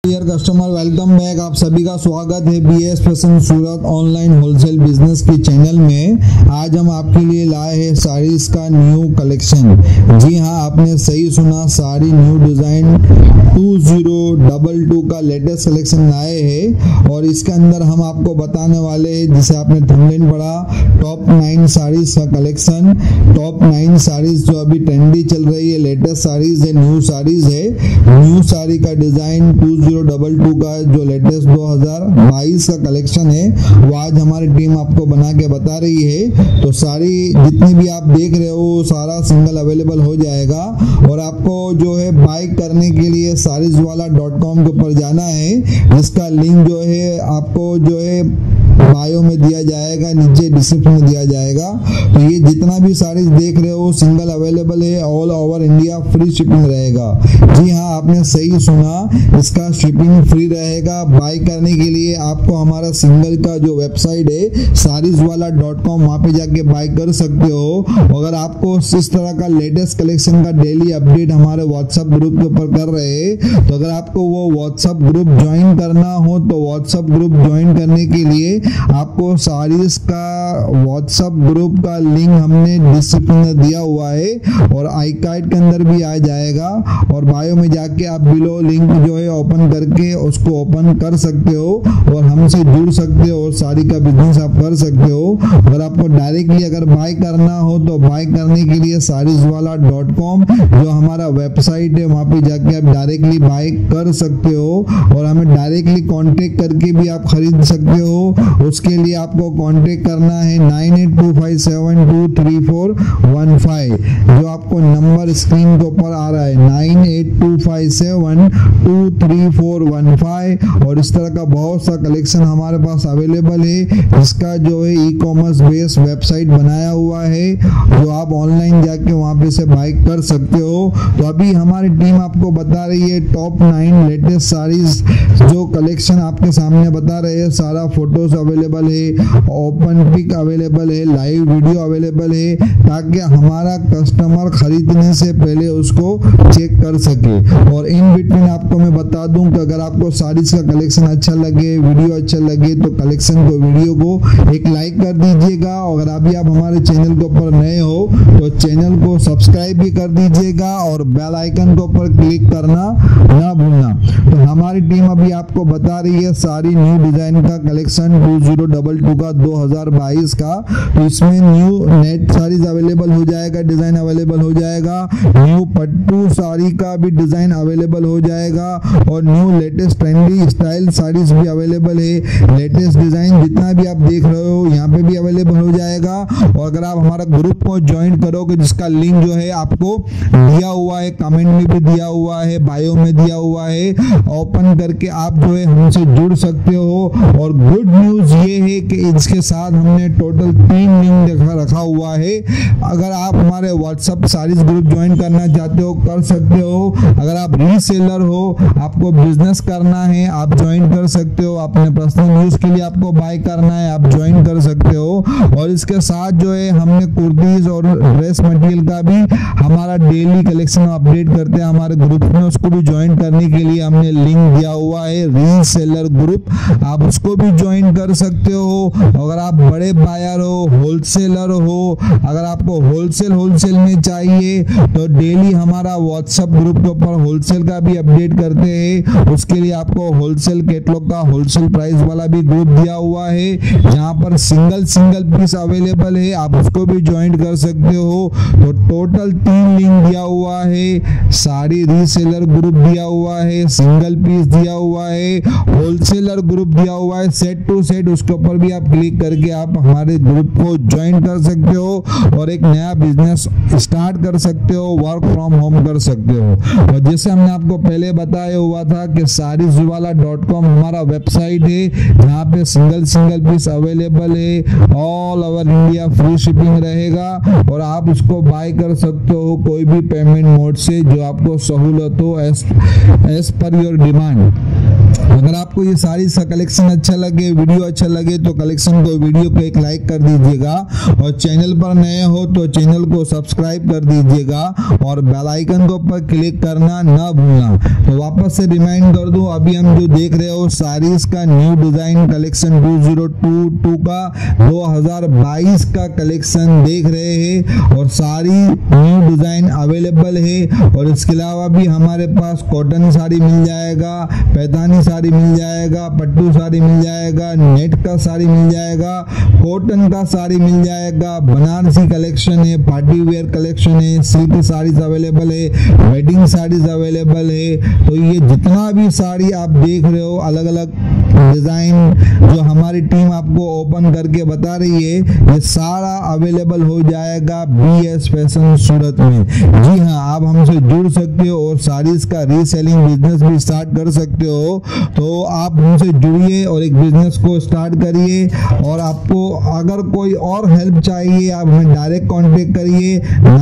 Dear customer, welcome back. आप सभी का स्वागत है BS fashion Surat online wholesale business की चैनल में। आज हम आपके लिए लाए हैं साड़ीज का न्यू कलेक्शन। जी हाँ, आपने सही सुना, साड़ी न्यू डिजाइन 2022 का लेटेस्ट कलेक्शन लाए हैं और इसके अंदर हम आपको बताने वाले हैं, जिसे आपने थंबनेल पढ़ा, टॉप 9 साड़ीज का कलेक्शन। टॉप 9 साड़ीज जो अभी ट्रेंडी चल रही है, लेटेस्ट साड़ीज है, न्यू साड़ीज है। न्यू साड़ी का डिजाइन 2022 का जो लेटेस्ट 2022 का कलेक्शन है वो आज हमारी टीम आपको बना के बता रही है। तो सारी जितनी भी आप देख रहे हो सारा सिंगल अवेलेबल हो जाएगा और आपको जो है बाय करने के लिए sareeswala.com के ऊपर जाना है, जिसका लिंक जो है आपको जो है बायो में दिया जाएगा, नीचे डिस्क्रिप्शन में दिया जाएगा। तो ये जितना भी साड़ीज देख रहे हो सिंगल अवेलेबल है, all over India free shipping रहेगा। जी हाँ, आपने सही सुना, इसका शिपिंग फ्री रहेगा। बाय करने के लिए आपको हमारा सिंगल का जो वेबसाइट है sareeswala.com, वहाँ पे जाके बाय कर सकते हो। अगर आपको इस तरह का लेटेस्ट कलेक्शन का डेली अपडेट हमारे व्हाट्सएप ग्रुप के ऊपर कर रहे हैं, तो अगर आपको वो व्हाट्सएप ग्रुप ज्वाइन करना हो तो व्हाट्सएप ग्रुप ज्वाइन करने के लिए आपको साड़ीज का व्हाट्सएप ग्रुप का लिंक हमने डिस्क्रिप्शन में दिया हुआ है और आई कार्ड के अंदर भी आ जाएगा और बायो में जाके आप बिलो लिंक जो है ओपन करके उसको ओपन कर सकते हो और हमसे जुड़ सकते हो और साड़ी का बिजनेस आप कर सकते हो। अगर आपको डायरेक्टली अगर बाय करना हो तो बाय करने के लिए sareeswala.com जो हमारा वेबसाइट है वहाँ पे जाके आप डायरेक्टली बाय कर सकते हो और हमें डायरेक्टली कांटेक्ट करके भी आप खरीद सकते हो। उसके लिए आपको कांटेक्ट करना है 9825723415, जो आपको नंबर स्क्रीन के ऊपर आ रहा है 9825723415। और इस तरह का बहुत सा कलेक्शन हमारे पास अवेलेबल है, जिसका जो है ई कॉमर्स बेस्ड वेबसाइट बनाया हुआ है, जो आप ऑनलाइन जाके वहाँ पे से बाय कर सकते हो। तो अभी हमारी टीम आपको बता रही है टॉप 9 लेटेस्ट साड़ीज जो कलेक्शन आपके सामने बता रहे हैं। सारा फोटोज अवेलेबल है, ओपन पिक अवेलेबल है, लाइव वीडियो अवेलेबल है, ताकि हमारा कस्टमर खरीदने से पहले उसको चेक कर सके। और इन बिटवीन आपको मैं बता दूं कि अगर आपको साड़ीज का कलेक्शन अच्छा लगे, वीडियो अच्छा लगे, तो कलेक्शन को वीडियो को एक लाइक कर दीजिएगा। अगर अभी आप हमारे चैनल के ऊपर नए हो तो चैनल को सब्सक्राइब भी कर दीजिएगा और बेल आइकन के ऊपर क्लिक करना ना भूलना। तो हमारी टीम अभी आपको बता रही है सारी न्यू डिजाइन का कलेक्शन 2022 का 2022 का। तो इसमें न्यू नेट साड़ीज अवेलेबल हो जाएगा, डिजाइन अवेलेबल हो जाएगा, न्यू पट्टू साड़ी का भी डिजाइन अवेलेबल हो जाएगा और new latest trendy style saris भी अवेलेबल है। लेटेस्ट डिजाइन जितना भी आप देख रहे हो यहाँ पे भी अवेलेबल हो जाएगा। और अगर आप हमारा ग्रुप को ज्वाइन करोगे, जिसका लिंक जो है आपको दिया हुआ है, कमेंट में भी दिया हुआ है, बायो में दिया हुआ है, ओपन करके आप जो है हमसे जुड़ सकते हो। और गुड न्यूज ये है कि इसके साथ हमने टोटल 3 लिंक रखा हुआ है। अगर आप हमारे व्हाट्सएप साड़ीज ग्रुप ज्वाइन करना चाहते हो कर सकते हो। अगर आप रीसेलर हो, आपको बिजनेस करना है, आप ज्वाइन कर सकते हो। अपने पर्सनल यूज के लिए आपको बाय करना है, आप ज्वाइन कर सकते हो। और इसके साथ जो है हमने कुर्तीज और ड्रेस मटेरियल का भी हमारा डेली कलेक्शन अपडेट करते हैं हमारे ग्रुप में, उसको भी ज्वाइन करने के लिए हमने लिंक दिया हुआ है रीसेलर ग्रुप, आप उसको भी ज्वाइन कर सकते हो। अगर आप बड़े बायर हो, होलसेलर हो, अगर आपको होलसेल में चाहिए तो डेली हमारा व्हाट्सएप ग्रुप के ऊपर होलसेल का भी अपडेट करते हैं। उसके लिए आपको होलसेल कैटलॉग का होलसेल प्राइस वाला भी ग्रुप दिया हुआ है, जहां पर सिंगल पीस अवेलेबल है, आप उसको भी ज्वाइन कर सकते हो। तो टोटल 3 लिंक दिया हुआ है, साड़ी रीसेलर ग्रुप दिया हुआ है, सिंगल पीस दिया हुआ है, होलसेलर ग्रुप दिया हुआ है, सेट टू सेट, उसके ऊपर भी आप क्लिक करके आप हमारे ग्रुप को ज्वाइन कर सकते हो और एक नया बिजनेस स्टार्ट कर सकते हो, वर्क फ्रॉम होम कर सकते हो। और जैसे हमने आपको पहले बताया हुआ था कि sareeswala.com हमारा वेबसाइट है, जहाँ पे सिंगल पीस अवेलेबल है, all over India free shipping रहेगा और आप उसको बाय कर सकते हो कोई भी पेमेंट मोड से, जो आपको सहूलत हो एज पर योर डिमांड। अगर आपको ये सारीज का कलेक्शन अच्छा लगे, वीडियो अच्छा लगे तो कलेक्शन को वीडियो को एक लाइक कर दीजिएगा और चैनल पर नए हो तो चैनल को सब्सक्राइब कर दीजिएगा और बेल आइकन के ऊपर क्लिक करना ना भूलना। तो वापस से रिमाइंड कर दूं, अभी हम जो देख रहे हो सारीज का न्यू डिजाइन कलेक्शन 2022 का 2022 का कलेक्शन देख रहे हैं और सारी न्यू डिजाइन अवेलेबल है। और इसके अलावा भी हमारे पास कॉटन साड़ी मिल जाएगा, पैठानी साड़ी मिल जाएगा, पट्टू साड़ी मिल जाएगा, नेट का साड़ी मिल जाएगा, कॉटन का साड़ी मिल जाएगा, बनारसी कलेक्शन है, पार्टी वेयर कलेक्शन है, सिल्क साड़ीज अवेलेबल है, वेडिंग साड़ीज अवेलेबल है। तो ये जितना भी साड़ी आप देख रहे हो अलग अलग डिजाइन जो हमारी टीम आपको ओपन करके बता रही है, ये सारा अवेलेबल हो जाएगा BS फैशन सूरत में। जी हाँ, आप हमसे जुड़ सकते हो और साड़ीज का रीसेलिंग बिजनेस भी स्टार्ट कर सकते हो। तो आप हमसे जुड़िए और एक बिजनेस को स्टार्ट करिए। और आपको अगर कोई और हेल्प चाहिए आप हमें डायरेक्ट कांटेक्ट करिए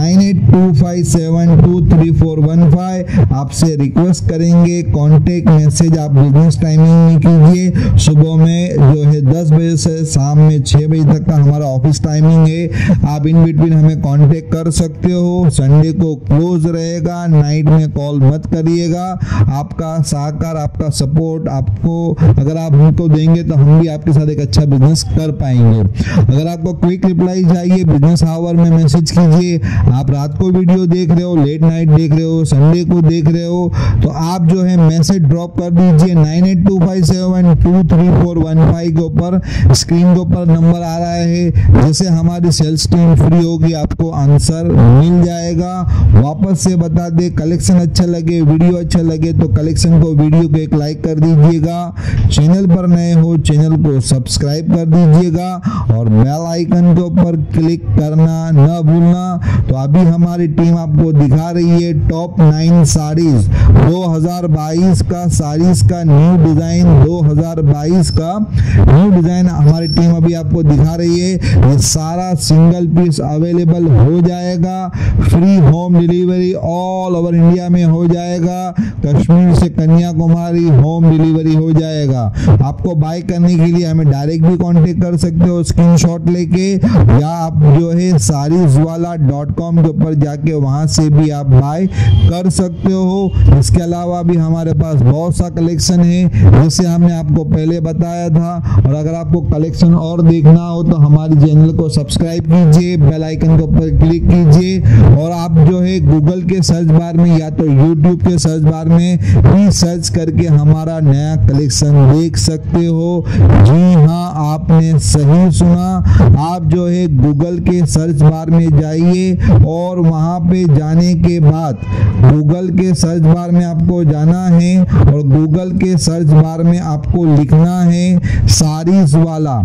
9825723415। आपसे रिक्वेस्ट करेंगे कांटेक्ट मैसेज आप बिजनेस टाइमिंग में कीजिए। सुबह में जो है 10 बजे से शाम में 6 बजे तक का हमारा ऑफिस टाइमिंग है। आप इन बिटवीन हमें कांटेक्ट कर सकते हो। संडे को क्लोज रहेगा, नाइट में कॉल मत करिएगा। आपका सहकार, आपका सपोर्ट आपको अगर आप हमको देंगे तो हम भी आपके साथ एक अच्छा बिजनेस कर पाएंगे। अगर आपको क्विक रिप्लाई चाहिए बिजनेस आवर में मैसेज कीजिए। आप रात को वीडियो देख रहे हो, लेट नाइट देख रहे हो, संडे को देख रहे हो तो आप जो है मैसेज ड्रॉप कर दीजिए 9825723415 के ऊपर। स्क्रीन के ऊपर नंबर आ रहा है, जैसे हमारी सेल्स टीम फ्री होगी आपको आंसर मिल जाएगा। वापस से बता दे, कलेक्शन अच्छा लगे, वीडियो अच्छा लगे तो कलेक्शन को वीडियो को एक लाइक कर दीजिएगा। चैनल पर नए हो चैनल को सब्सक्राइब कर दीजिएगा और बेल आइकन के ऊपर क्लिक करना न भूलना। तो अभी हमारी टीम आपको दिखा रही है टॉप 9 साड़ीज 2022 का, साड़ीज का न्यू डिजाइन 2022 का न्यू डिजाइन हमारी टीम अभी आपको दिखा रही है। ये सारा सिंगल पीस अवेलेबल हो जाएगा, free home delivery all over India में हो जाएगा। कश्मीर से कन्याकुमारी होम डिलीवरी हो जाएगा। आपको बाय करने के लिए हमें डायरेक्ट भी कांटेक्ट कर सकते हो स्क्रीनशॉट लेके, या आप जो है sareeswala.com के ऊपर जाके वहां से भी आप बाय कर सकते हो। इसके अलावा भी हमारे पास बहुत सा कलेक्शन है जैसे हमने आपको पहले बताया था। और अगर आपको कलेक्शन और देखना हो तो हमारे चैनल को सब्सक्राइब कीजिए, बेल आइकन के ऊपर क्लिक कीजिए और आप जो है गूगल के सर्च बार में या तो यूट्यूब के सर्च बार में भी सर्च करके हमारा नया कलेक्शन देख सकते हो। जी हाँ, आपने सही सुना। आप जो है गूगल के सर्च बार में जाइए और वहां पे जाने के बाद गूगल के सर्च बार में आपको जाना है और गूगल के सर्च बार में आपको लिखना है सारीजवाला,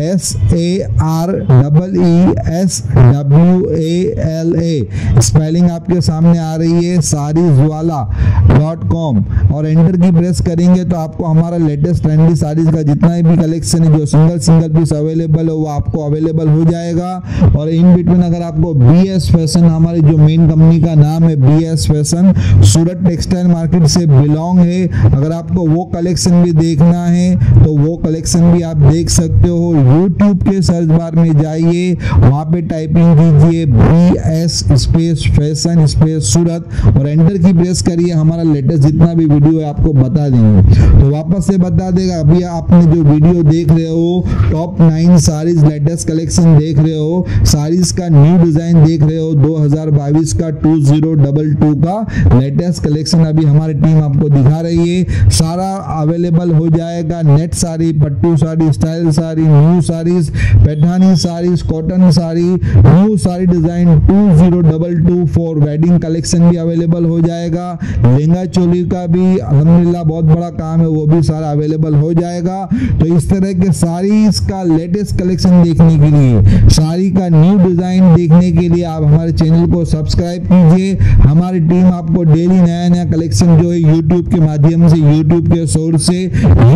SAREESWALA। स्पेलिंग आपके सामने आ रही है sareeswala.com और एंटर की प्रेस करेंगे तो आपको हमारा लेटेस्ट ट्रेंडी साड़ीज का जितना भी कलेक्शन है जो सिंगल पीस अवेलेबल है वो आपको अवेलेबल हो जाएगा। और इन बिटवीन अगर आपको BS फैशन, हमारी जो मेन कंपनी का नाम है BS fashion, Surat textile market से बिलोंग है, अगर आपको वो कलेक्शन भी देखना है तो वो कलेक्शन भी आप देख सकते हो। यूट्यूब के सर्च बार में जाइए, वहां पे टाइपिंग कीजिए BS space fashion space Surat और एंटर की प्रेस करिए। हमारा लेटेस्ट जितना भी वीडियो है आपको बता देंगे। तो वापस से बता देगा, अभी आपने जो वीडियो देख रहे हो टॉप 9 साड़ीज लेटेस्ट कलेक्शन देख रहे हो, साड़ीज का न्यू डिजाइन देख रहे हो 2022 का 2022 का लेटेस्ट कलेक्शन अभी हमारी टीम आपको दिखा रही है। सारा अवेलेबल हो जाएगा, net sari, pattu sari, style sari, new saris, Paithani saris, cotton sari, new sari design 2022 for wedding collection भी अवेलेबल हो जाएगा। लहंगा चोली का भी अल्हम्दुलिल्लाह बहुत बड़ा काम है, वो भी सारा अवेलेबल हो जाएगा। तो इस तरह के साड़ीज का लेटेस्ट कलेक्शन देखने के लिए, साड़ी का न्यू डिजाइन देखने के लिए आप हमारे चैनल को सब्सक्राइब कीजिए। हमारी टीम आपको डेली नया कलेक्शन जो है यूट्यूब के माध्यम से, यूट्यूब के सोर्स से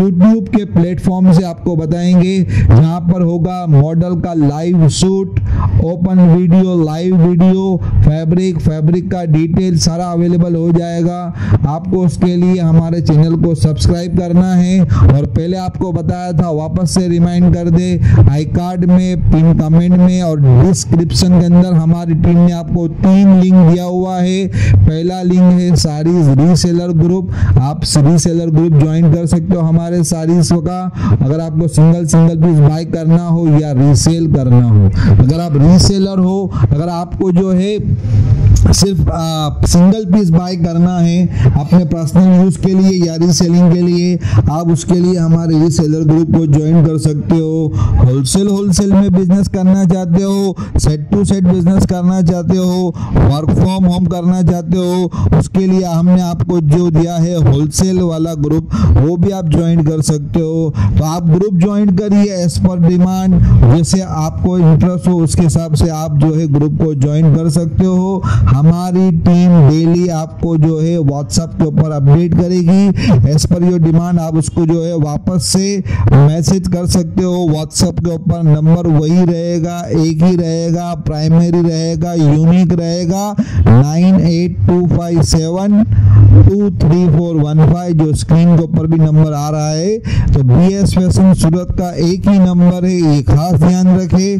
YouTube के प्लेटफॉर्म से आपको बताएंगे, जहां पर होगा मॉडल का live shoot, open video, live video, fabric का डिटेल सारा अवेलेबल हो जाएगा। आपको उसके लिए हमारे चैनल को सब्सक्राइब करना है। और पहले आपको बताया था, वापस से रिमाइंड कर दे, आई कार्ड में, पिन कमेंट में और डिस्क्रिप्शन के अंदर हमारी टीम ने आपको 3 लिंक दिया हुआ है। पहला लिंक है साड़ीज रीसेलर ग्रुप, आप रीसेलर ग्रुप ज्वाइन कर सकते हो हमारे साड़ीज का, अगर आपको सिंगल पीस बाय करना हो या रीसेल करना हो। अगर आप रीसेलर हो, अगर आपको जो है सिर्फ सिंगल पीस बाय करना है अपने पर्सनल यूज के लिए या रीसेलिंग के लिए, आप उसके लिए हमारे रीसेलर ग्रुप को ज्वाइन कर सकते हो। होलसेल में बिजनेस करना चाहते हो, सेट टू सेट बिजनेस करना चाहते हो, वर्क फ्रॉम होम करना चाहते हो, उसके लिए हमने आपको जो दिया है होलसेल वाला ग्रुप, वो भी आप ज्वाइन कर सकते हो। तो आप ग्रुप ज्वाइन करिए एज पर डिमांड, जैसे आपको इंटरेस्ट हो उसके हिसाब से आप जो है ग्रुप को ज्वाइन कर सकते हो। हमारी टीम डेली आपको जो है व्हाट्सएप के ऊपर अपडेट करेगी, एज पर योर डिमांड आप उसको जो है वापस से मैसेज कर सकते हो। व्हाट्सएप के ऊपर नंबर वही रहेगा, एक ही रहेगा, प्राइमरी रहेगा, यूनिक रहेगा, 9825723415, जो स्क्रीन के ऊपर भी नंबर आ रहा है। तो BS फैशन सूरत का एक ही नंबर है, ये खास ध्यान रखे,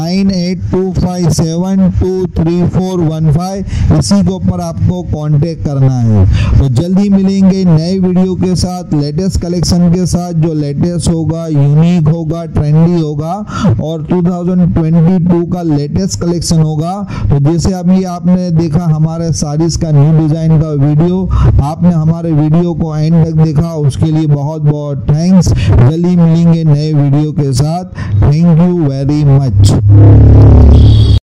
9825723415, इसी के ऊपर आपको कांटेक्ट करना है। तो जल्दी मिलेंगे नए वीडियो के साथ, लेटेस्ट कलेक्शन के साथ, जो लेटेस्ट होगा, यूनिक होगा, ट्रेंडी होगा और 2022 का लेटेस्ट कलेक्शन होगा। तो जैसे अभी आपने देखा हमारे साड़ीज का न्यू डिजाइन का वीडियो, आपने हमारे वीडियो को एंड तक देखा, उसके लिए बहुत बहुत थैंक्स। जल्दी मिलेंगे नए वीडियो के साथ, थैंक यू वेरी मच।